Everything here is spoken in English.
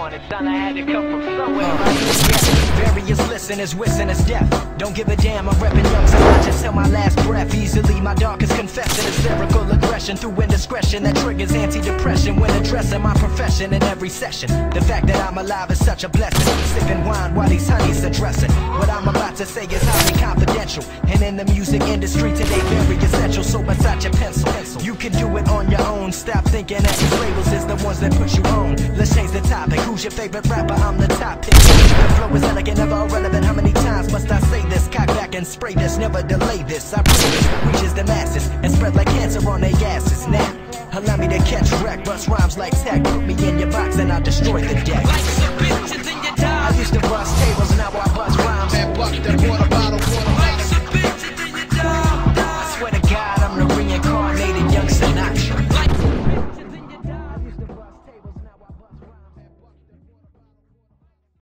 on it, son, I had to come from somewhere. Various listeners wishing us death. Don't give a damn, I'm reppin' young, so I just till my last breath. Easily my darkest confession is lyrical aggression through indiscretion that triggers anti-depression when addressing my profession in every session. The fact that I'm alive is such a blessing. Sipping wine while these honeys are dressing. What I'm about to say is highly confidential, and in the music industry today very essential. So besides your pencil, you can do it on your own. Stop thinking that these labels is the ones that put you on. Let's change the topic. Who's your favorite rapper? I'm the top pick. The flow is elegant, never irrelevant. How many times must I say this? Cock back and spray this, never delay this. I pray this reaches the masses and spread like cancer on their asses. Now, allow me to catch wreck, bust rhymes like